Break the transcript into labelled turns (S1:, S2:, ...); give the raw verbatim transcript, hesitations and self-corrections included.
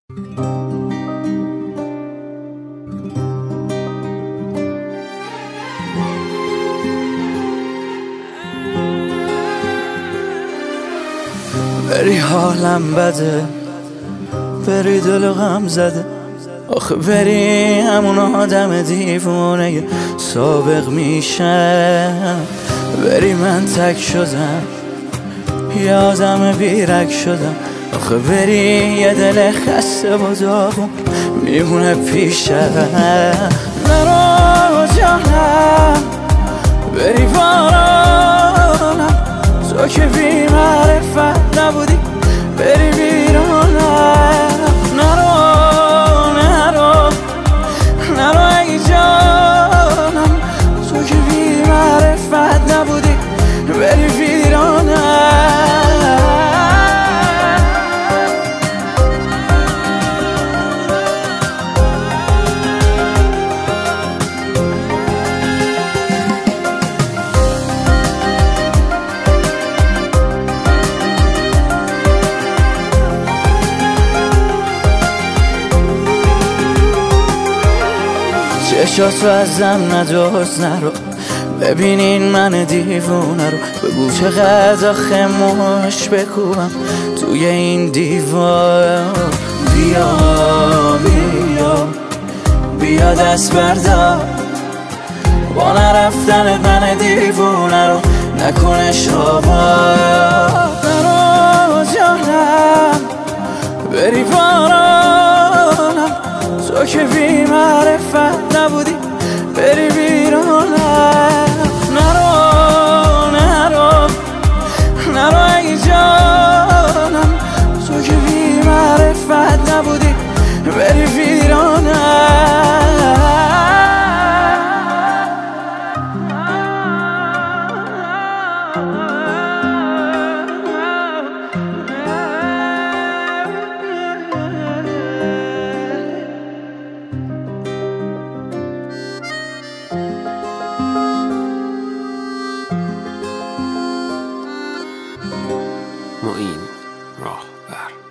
S1: بری حالم بده، بری دل غم زده، آخه بری همون آدم دیوونه سابق میشم. بری من تک شدم، یه آدم بیرک شدم، آخه بری یه دل خسته و داغون میمونه پیشم. نرو جانم، بری بارانم، تو که بی معرفت نبودی، بری بیرونم. نرو نرو نرو ای جانم، تو که بی معرفت نبودی، بری بیرونم. چشاتو ازم ندوز، نرو ببینین من دیوونه رو، بگو چقدر آخه مش بکوبم توی این دیوار. بیا بیا بیا دست بردار، با نرفتنت من دیوونه رو نکنش آوار. نرو جانم، بری بارانم، تو که بی معرفت نبودی، بری بیرونم. نرو نرو نرو ای جانم، تو که بی معرفت نبودی، بری بیرونم.
S2: معین راهبر.